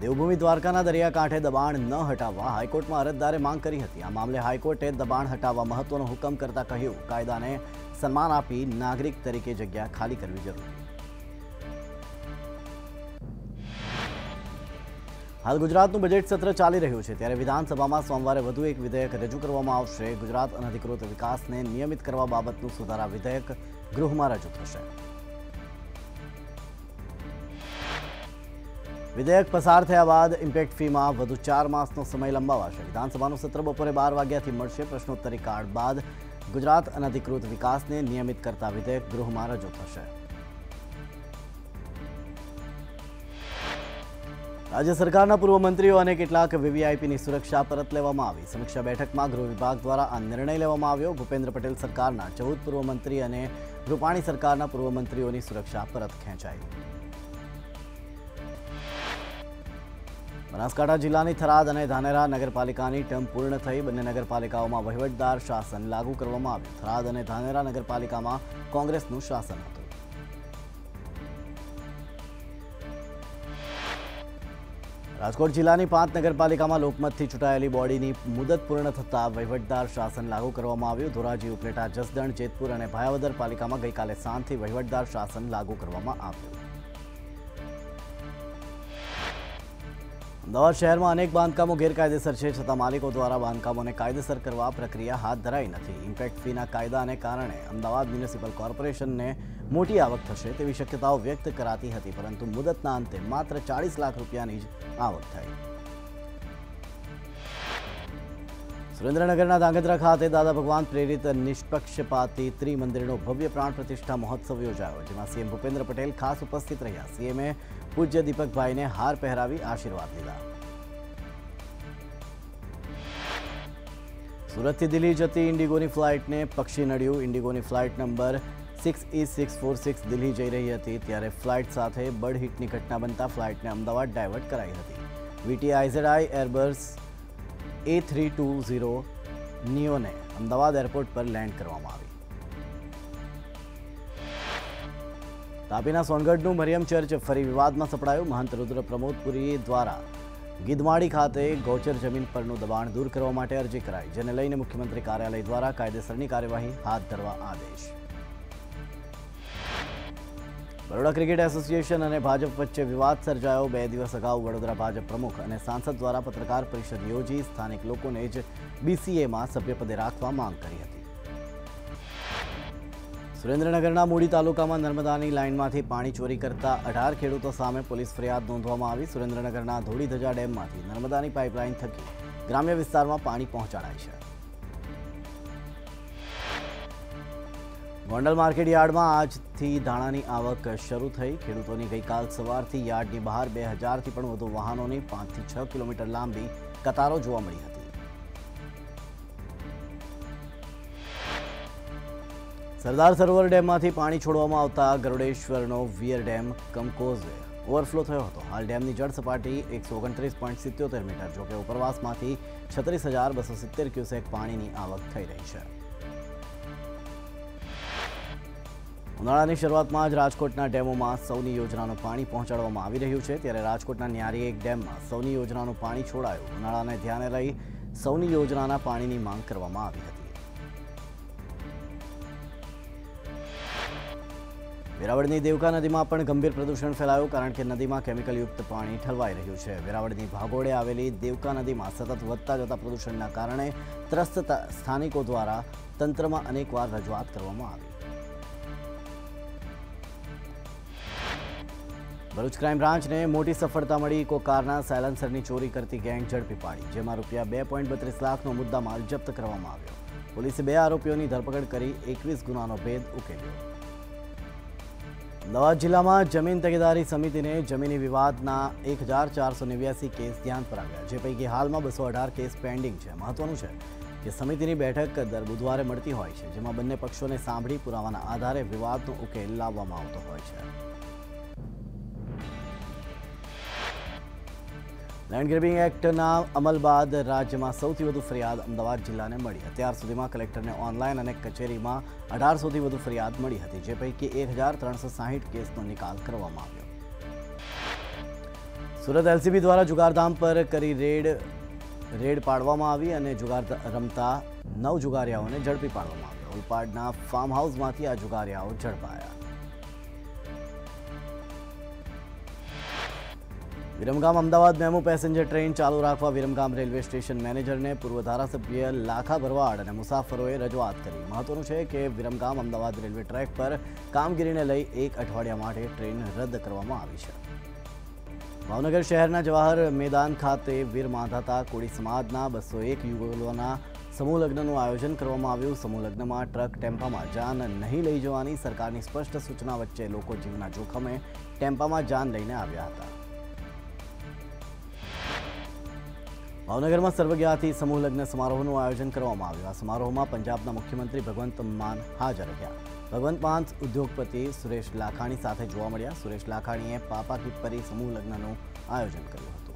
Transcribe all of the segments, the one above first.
દેવભૂમિ દ્વારકાના દરિયાકાંઠે દબાણ ન હટાવવા હાઈકોર્ટમાં અરજદારે માંગ કરી હતી। આ મામલે હાઈકોર્ટે દબાણ હટાવવા મહત્વનો હુકમ કરતા કહ્યું, કાયદાને સન્માન આપી નાગરિક તરીકે જગ્યા ખાલી કરવી જરૂરી। हाल गुजरातનું बजेट सत्र चाली રહ્યું છે ત્યારે વિધાનસભામાં સોમવારે વધુ એક વિધેયક રજૂ કરવામાં આવશે। ગુજરાત અનધિકૃત વિકાસને નિયમિત કરવા બાબતનું સુધારા વિધેયક ગૃહમાં રજૂ થશે। વિધેયક પસાર થયા બાદ ઇમ્પેક્ટ ફીમાં વધુ 4 માસનો સમય લંબાવાશે। વિધાનસભાનું સત્ર બપોરે 12 વાગ્યાથી મળશે। પ્રશ્નોત્તરી કાળ બાદ ગુજરાત અનધિકૃત વિકાસને નિયમિત કરતા વિધેયક ગૃહમાં રજૂ થશે। राज्य सरकारना पूर्व मंत्रीओ अने केटलाक वीवीआईपीनी सुरक्षा परत लेवामां आवी। समीक्षा बैठकमां गृह विभाग द्वारा आ निर्णय लेवामां आव्यो। भूपेन्द्र पटेल सरकारना 14 पूर्व मंत्री अने रूपाणी सरकारना पूर्व मंत्रीओनी सुरक्षा परत खेंचाई। बनासकांठा जिल्लानी थराद अने धानेरा नगरपालिकानी टर्म पूर्ण थई। बंने नगरपालिकाओमां वहीवटदार शासन लागू करवामां आव्युं। थराद अने धानेरा नगरपालिकामां कोंग्रेसनुं शासन हतुं। राजकोट जिल्लानी 5 नगरपालिकामां लोकमतथी चूंटायेली बोडीनी मुदत पूर्ण थता वहीवटदार शासन लागू करवामां आव्युं। धोराजी, उपलेटा, जसदण, जेतपुर अने भायावदर पालिकामां गईकाले सांजथी वहीवटदार शासन लागू करवामां आव्युं। अमदावाद शहेरमां अनेक बांधकामों गैरकायदेसर छे, छतां मालिको द्वारा बांधकामोने कायदेसर करवा प्रक्रिया हाथ धराई नथी। इम्पेक्ट फीना कायदाने कारणे अमदावाद म्युनिसिपल कोर्पोरेशनने मोटी आवक थशे तेवी शक्यताओ व्यक्त कराती हती, परंतु मुदतना अंते मात्र 40 लाख रूपियानी ज आवक थई। सुरेन्द्रनगरना धांगध्रा खाते दादा भगवान प्रेरित निष्पक्षपाती त्रिमंदिरनो भव्य प्राण प्रतिष्ठा महोत्सव योजायो, जेमां सीएम भूपेन्द्र पटेल खास उपस्थित रह्या। सीएमए पूज्य दीपकभाई ने हार पहरावी आशीर्वाद लीधा। सूरत थी दिल्ही जती इंडिगोनी फ्लाइट ने पक्षी नड्યું। इंडिगोनी फ्लाइट नंबर 6E646 दिल्ही जई रही थी त्यारे फ्लाइट साथे बर्ड हिटनी घटना बनता फ्लाइट ने अमदावाद डायवर्ट कराई थी। VTIZI एरबस A320 नियो ने अमदावाद एरपोर्ट पर लैंड करवामां आवी। तापीना सोनगढ़નું मरियम चर्च फरी विवादमां सपड़ाયું। महंत रुद्र प्रमोदपुरी द्वारा गीधमाड़ी खाते गौचर जमीन परનું દબાણ दूर करवा माटे अरजी कराई, जेने लईने मुख्यमंत्री कार्यालय द्वारा कायदेसरनी कार्यवाही हाथ धरवा आदेश। बरोड़ा क्रिकेट एसोसिएशन और भाजप वच्चे विवाद सर्जायो। 2 दिवस अगाऊ वडोदरा भाजप प्रमुख और सांसद द्वारा पत्रकार परिषद योजी स्थानिक लोकोने ज बीसीए में सभ्यपदे राखवा मांग करी हती। सुरेन्द्रनगरना मूडी तालुकामां नर्मदानी लाइनमांथी पाणी चोरी करता 18 खेडूतो सामे पोलीस फरियाद नोंधवामां आवी। सुरेन्द्रनगरना धोळीधजा डेममांथी नर्मदानी पाइपलाइन थकी ग्राम्य विस्तारमां पाणी पहोंचाडाय छे। गोंडल मार्केट यार्डमां आजथी धाणानी आवक शरू थई। खेडूतोनी गईकाल सवारथी यार्डनी बहार 2000 थी पण वधु वाहनोनी 5 થી 6 किलोमीटर लांबी कतारो जोवा मळी हती। सरदार सरोवर डेममांथी पाणी छोड़वामां आवता गरुडेश्वरनो weir dam cum causeway overflow थयो हतो। हाल डेमनी जळ सपाटी 129.77 मीटर, जो कि उपरवासमांथी 36,270 क्यूसेक पाणीनी आवक थई रही छे। उनाळानी शरूआतमां ज राजकोटना डेमोमां सौनी योजनानुं पाणी पहोंचाडवामां आवी रह्युं छे, त्यारे राजकोटना न्यारी 1 डेममां सौनी योजनानुं पाणी छोड़ायुं। उनाळाने ध्याने लई सौनी योजनाना पाणीनी मांग करवामां आवी हती। वेरावळनी देवका नदीमां पण गंभीर प्रदूषण फैलायुं, कारण के नदीमां केमिकलयुक्त पाणी ठलवाई रह्युं छे। वेरावळनी भागोळे आवेली देवका नदीमां सतत વધતા જતા प्रदूषणना कारणे त्रस्त स्थानिको द्वारा तंत्रमां अनेकवार रजूआत करवामां आवी। भरूच क्राइम ब्रांच ने मोटी सफलता मળી। इको कारना सायलेन्सरनी चोरी करती गैंग झड़पी पाड़ी, जेमां रूपिया 2.32 लाखनो मुद्दामाल जप्त करवामां આવ્યો। પોલીસે 2 આરોપીઓની ધરપકડ કરી 21 ગુનાનો ભેદ ઉકેલ્યો। अमदावाद जिल्लामां जमीन तगेदारी समितिने जमीनी विवादना 1489 केस ध्यान पर આવ્યા, જે પૈકી હાલમાં 218 केस पेन्डिंग છે। મહત્વનું છે કે સમિતિની બેઠક દર બુધવારે મળતી હોય છે, જેમાં બંને પક્ષોને સાંભળી પુરાવાના આધારે વિવાદનો ઉકેલ લાવવામાં આવતો હોય છે। लैंड ग्रेबिंग एक्टना अमल बाद राज्य में सौथी वधु फरियाद अमदावाद जिल्ला ने मળી। અત્યાર સુધીમાં કલેક્ટરને ઓનલાઈન અને કચેરીમાં 1800 થી વધુ ફરિયાદ મળી હતી, જે પૈકી 1360 કેસનો નિકાલ કરવામાં આવ્યો। સુરત એલસીબી દ્વારા જુગારધામ પર કરી રેડ પાડવામાં આવી અને જુગાર રમતા 9 જુગારિયાઓને ઝડપી પાડવામાં આવ્યા. ઓલપાડના ફાર્મ હાઉસમાંથી આ જુગારિયાઓ ઝડપાયા. Viramgam Ahmedabad MEMU passenger train ચાલુ રાખવા વિરમગામ રેલવે સ્ટેશન મેનેજરને પૂર્વ ધારાસભ્ય લાખા ભરવાડ અને મુસાફરોએ રજૂઆત કરી. મહત્વનું છે કે વિરમગામ અમદાવાદ રેલવે ટ્રેક પર કામગીરીને લઈ 1 અઠવાડિયા માટે ટ્રેન રદ કરવામાં આવી છે. ભાવનગર શહેરના જવાહર મેદાન ખાતે વીર માંધાતા કોળી સમાજના 201 યુગલોના સમૂહ લગ્નનું આયોજન કરવામાં આવ્યું. સમૂહ લગ્નમાં ટ્રક ટેમ્પામાં જાન નહીં લઈ જવાની સરકારની સ્પષ્ટ સૂચના વચ્ચે લોકો જીવના જોખમે ટેમ્પામાં જાન લઈને આવ્યા હતા. ભાવનગરમાં સર્વગ્યાથી સમૂહ લગ્ન સમારોહનું આયોજન કરવામાં આવ્યું. આ સમારોહમાં પંજાબના મુખ્યમંત્રી ભગવંત માન હાજર રહ્યા. ભગવંત માન ઉદ્યોગપતિ સુરેશ લાખાણી સાથે જોવા મળ્યા. સુરેશ લાખાણીએ પાપા કી પરી સમૂહ લગ્નનું આયોજન કર્યું હતું.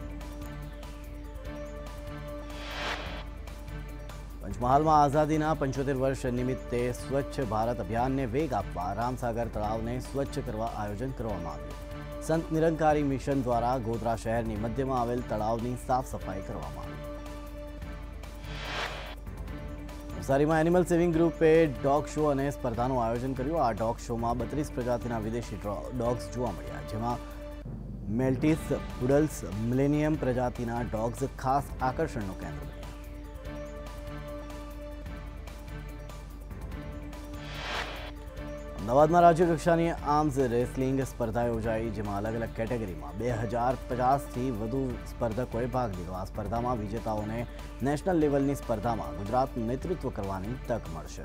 પંચમહાલમાં આઝાદીના 75 વર્ષ નિમિત્તે સ્વચ્છ ભારત અભિયાનને વેગ આપવા રામસાગર તળાવને સ્વચ્છ કરવા આયોજન કરવામાં આવ્યું. સંત નિરંકારી મિશન દ્વારા ગોધરા શહેરની મધ્યમાં આવેલ તળાવની સાફ સફાઈ કરવામાં આવી. નવસારીમાં એનિમલ સેવિંગ ગ્રુપે ડોગ શો અને સ્પર્ધાનું આયોજન કર્યું. આ ડોગ શોમાં 32 પ્રજાતિના વિદેશી ડોગ્સ જોવા મળ્યા, જેમાં મેલ્ટીસ, પુડલ્સ, મિલેનિયમ પ્રજાતિના ડોગ્સ ખાસ આકર્ષણનું કેન્દ્ર બન્યા. અમદાવાદમાં રાજ્ય કક્ષાની આર્મ્સ રેસલિંગ સ્પર્ધા યોજાઈ, જેમાં અલગ અલગ કેટેગરીમાં 2050થી વધુ સ્પર્ધકોએ ભાગ લીધો. આ સ્પર્ધામાં વિજેતાઓને નેશનલ લેવલની સ્પર્ધામાં ગુજરાતનું નેતૃત્વ કરવાની તક મળશે.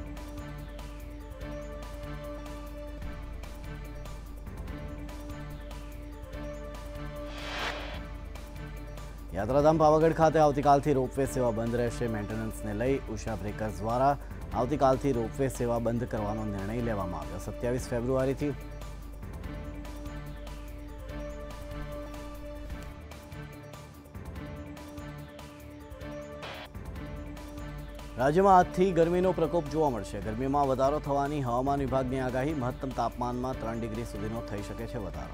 યાત્રાધામ પાવાગઢ ખાતે આવતીકાલથી રોપવે સેવા બંધ રહેશે. મેન્ટેનન્સને લઈ ઉષા બ્રેકર્સ દ્વારા આવતીકાલથી રોપવે સેવા બંધ કરવાનો નિર્ણય લેવામાં આવ્યો. 27 ફેબ્રુઆરીથી રાજ્યમાં આજથી ગરમીનો પ્રકોપ જોવા મળશે. ગરમીમાં વધારો થવાની હવામાન વિભાગની આગાહી. મહત્તમ તાપમાનમાં 3 ડિગ્રી સુધીનો થઈ શકે છે વધારો.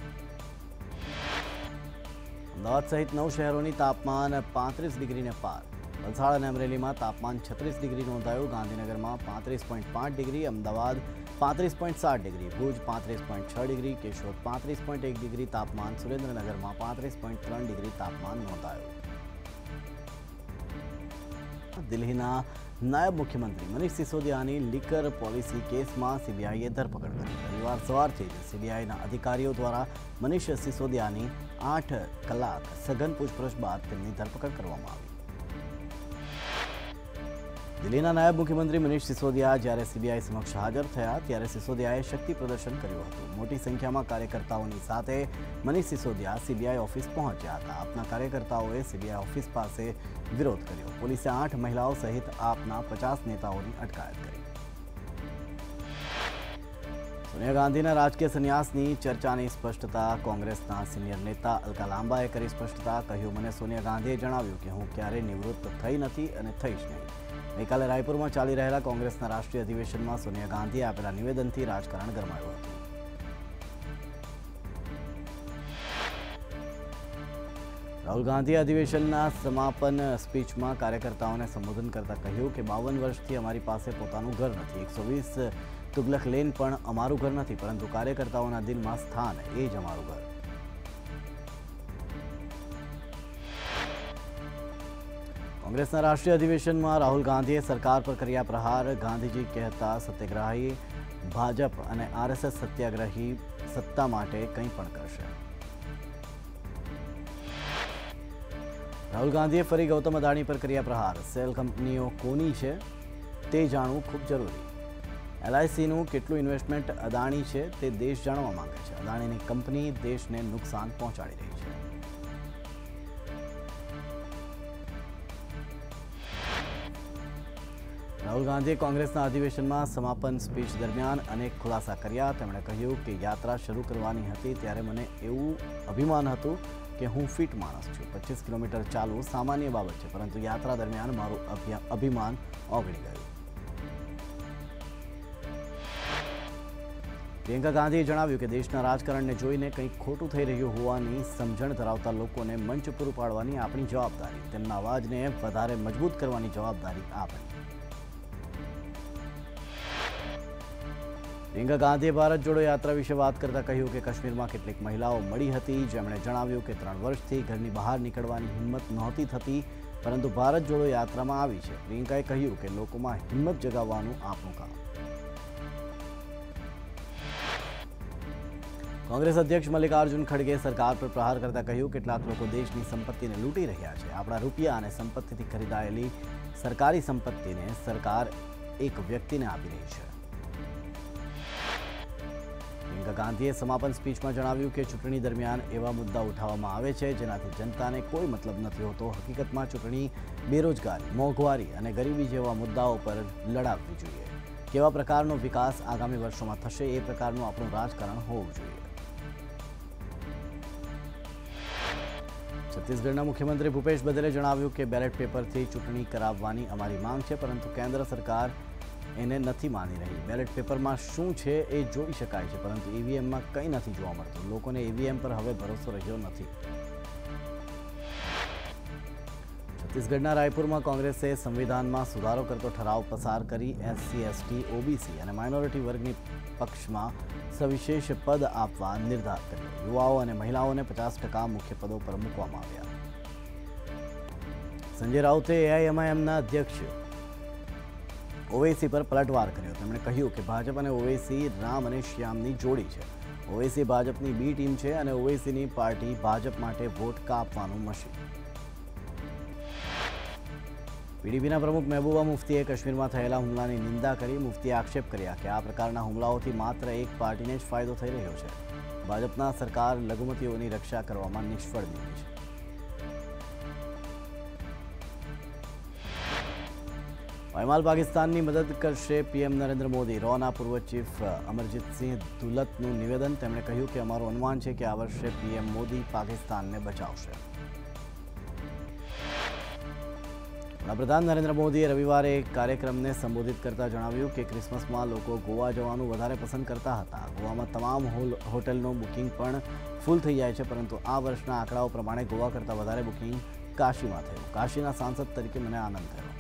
અમદાવાદ સહિત 9 શહેરોની તાપમાન 35 ડિગ્રીને પાર. વલસાડ અને અમરેલીમાં તાપમાન 36 ડિગ્રી નોંધાયું. ગાંધીનગરમાં 35.5 degree, Ahmedabad 35.7 degree, Bhuj 35.6 degree, Keshod 35.1 degree તાપમાન, સુરેન્દ્રનગરમાં 35.3 ડિગ્રી તાપમાન નોંધાયું. દિલ્હીના નાયબ મુખ્યમંત્રી મનીષ સિસોદિયાની લીકર પોલિસી કેસમાં સીબીઆઈએ ધરપકડ કરી. રવિવાર સવારથી જ સીબીઆઈના અધિકારીઓ દ્વારા મનીષ સિસોદિયાની 8 કલાક સઘન પૂછપરછ બાદ તેમની ધરપકડ કરવામાં આવી. દિલ્હીના નાયબ મુખ્યમંત્રી મનીષ સિસોદિયા જ્યારે સીબીઆઈ સમક્ષ હાજર થયા ત્યારે સિસોદિયાએ શક્તિ પ્રદર્શન કર્યું હતું. મોટી સંખ્યામાં કાર્યકર્તાઓની સાથે મનીષ સિસોદિયા સીબીઆઈ ઓફિસ પહોંચ્યા હતા. આપના કાર્યકર્તાઓએ સીબીઆઈ ઓફિસ પાસે વિરોધ કર્યો. પોલીસે 8 મહિલાઓ સહિત આપના 50 નેતાઓની અટકાયત કરી. સોનિયા ગાંધીના રાજકીય સંન્યાસની ચર્ચાની સ્પષ્ટતા. કોંગ્રેસના સિનિયર નેતા અલકા લાંબાએ કરી સ્પષ્ટતા. કહ્યું, મને સોનિયા ગાંધીએ જણાવ્યું કે હું ક્યારેય નિવૃત્ત થઈ નથી અને થઈશ નહીં. ગઈકાલે રાયપુરમાં ચાલી રહેલા કોંગ્રેસના રાષ્ટ્રીય અધિવેશનમાં સોનિયા ગાંધીએ આપેલા નિવેદનથી રાજકારણ ગરમાયું હતું. રાહુલ ગાંધીએ અધિવેશનના સમાપન સ્પીચમાં કાર્યકર્તાઓને સંબોધન કરતા કહ્યું કે 52 વર્ષથી અમારી પાસે પોતાનું ઘર નથી. 120 તુગલક લેન પણ અમારું ઘર નથી, પરંતુ કાર્યકર્તાઓના દિલમાં સ્થાન એ જ અમારું ઘર. કોંગ્રેસના રાષ્ટ્રીય અધિવેશનમાં રાહુલ ગાંધીએ સરકાર પર કર્યા પ્રહાર. ગાંધીજી કહેતા સત્યાગ્રહી ભાજપ અને આરએસએસ સત્યાગ્રહી સત્તા માટે કંઈ પણ કરશે. રાહુલ ગાંધીએ ફરી ગૌતમ અદાણી પર કર્યા પ્રહાર. સેલ કંપનીઓ કોની છે તે જાણવું ખૂબ જરૂરી. એલઆઈસીનું કેટલું ઇન્વેસ્ટમેન્ટ અદાણી છે તે દેશ જાણવા માંગે છે. અદાણીની કંપની દેશને નુકસાન પહોંચાડી રહી છે. રાહુલ ગાંધીએ કોંગ્રેસના અધિવેશનમાં સમાપન સ્પીચ દરમિયાન અનેક ખુલાસા કર્યા. તેમણે કહ્યું કે યાત્રા શરૂ કરવાની હતી ત્યારે મને એવું અભિમાન હતું કે હું ફિટ માણસ છું. 25 કિલોમીટર ચાલવું સામાન્ય બાબત છે, પરંતુ યાત્રા દરમિયાન મારું અભિમાન ઓગળી ગયું. પ્રિયંકા ગાંધીએ જણાવ્યું કે દેશના રાજકારણને જોઈને કંઈક ખોટું થઈ રહ્યું હોવાની સમજણ ધરાવતા લોકોને મંચ પૂરું પાડવાની આપણી જવાબદારી, તેમના અવાજને વધારે મજબૂત કરવાની જવાબદારી આપણી. પ્રિયંકા ગાંધીએ ભારત જોડો યાત્રા વિશે વાત કરતા કહ્યું કે કાશ્મીરમાં કેટલીક મહિલાઓ મળી હતી, જેમણે જણાવ્યું કે 3 વર્ષથી ઘરની બહાર નીકળવાની હિંમત નહોતી થતી, પરંતુ ભારત જોડો યાત્રામાં આવી છે. પ્રિયંકાએ કહ્યું કે લોકોમાં હિંમત જગાવવાનું આપણું કામ. કોંગ્રેસ અધ્યક્ષ મલ્લિકાર્જુન ખડગે સરકાર પર પ્રહાર કરતા કહ્યું કેટલાક લોકો દેશની સંપત્તિને લૂંટી રહ્યા છે. આપણા રૂપિયા અને સંપત્તિથી ખરીદાયેલી સરકારી સંપત્તિને સરકાર એક વ્યક્તિને આપી રહી છે. પ્રિયંકા ગાંધીએ સમાપન સ્પીચમાં જણાવ્યું કે ચૂંટણી દરમિયાન એવા મુદ્દા ઉઠાવવામાં આવે છે જેનાથી જનતાને કોઈ મતલબ નથી હોતો. હકીકતમાં ચૂંટણી બેરોજગારી, મોંઘવારી અને ગરીબી જેવા મુદ્દાઓ પર લડાવવી જોઈએ. કેવા પ્રકારનો વિકાસ આગામી વર્ષોમાં થશે એ પ્રકારનું આપણું રાજકારણ હોવું જોઈએ. છત્તીસગઢના મુખ્યમંત્રી ભૂપેશ બઘેલે જણાવ્યું કે બેલેટ પેપરથી ચૂંટણી કરાવવાની અમારી માંગ છે, પરંતુ કેન્દ્ર સરકાર એને નથી માની રહી. બેલેટ પેપરમાં શું છે એ જોઈ શકાય છે, પરંતુ ઈવીએમમાં કંઈ નથી જોવા મળતું. લોકોને ઈવીએમ પર હવે ભરોસો રહ્યો નથી. છત્તીસગઢના રાયપુરમાં કોંગ્રેસે સંવિધાનમાં સુધારો કરતો ઠરાવ પસાર કરી એસસી, એસટી, ઓબીસી અને માઇનોરિટી વર્ગની પક્ષમાં સવિશેષ પદ આપવા નિર્ધાર કર્યો. યુવાઓ અને મહિલાઓને 50% મુખ્ય પદો પર મૂકવામાં આવ્યા. સંજય રાઉતે એઆઈએમઆઈએમના અધ્યક્ષ ઓવૈસી પર પલટવાર કર્યો. તેમણે કહ્યું કે ભાજપ અને ઓવૈસી રામ અને શ્યામની જોડી છે. ઓવૈસી ભાજપની બી ટીમ છે અને ઓવૈસીની પાર્ટી ભાજપ માટે વોટ કાપવાનું મશીન. પીડીપીના પ્રમુખ મહેબૂબા મુફ્તીએ કાશ્મીરમાં થયેલા હુમલાની નિંદા કરી. મુફ્તીએ આક્ષેપ કર્યા કે આ પ્રકારના હુમલાઓથી માત્ર એક પાર્ટીને જ ફાયદો થઈ રહ્યો છે. ભાજપના સરકાર લઘુમતીઓની રક્ષા કરવામાં નિષ્ફળ નીવડી છે. પાયમાલ પાકિસ્તાનની મદદ કરશે પીએમ નરેન્દ્ર મોદી. રોના પૂર્વ ચીફ અમરજીતસિંહ દુલતનું નિવેદન. તેમણે કહ્યું કે અમારું અનુમાન છે કે આ વર્ષે પીએમ મોદી પાકિસ્તાનને બચાવશે. વડાપ્રધાન નરેન્દ્ર મોદીએ રવિવારે એક કાર્યક્રમને સંબોધિત કરતા જણાવ્યું કે ક્રિસમસમાં લોકો ગોવા જવાનું વધારે પસંદ કરતા હતા. ગોવામાં તમામ હોટલનું બુકિંગ પણ ફૂલ થઈ જાય છે, પરંતુ આ વર્ષના આંકડાઓ પ્રમાણે ગોવા કરતાં વધારે બુકિંગ કાશીમાં થયું. કાશીના સાંસદ તરીકે મને આનંદ થયો.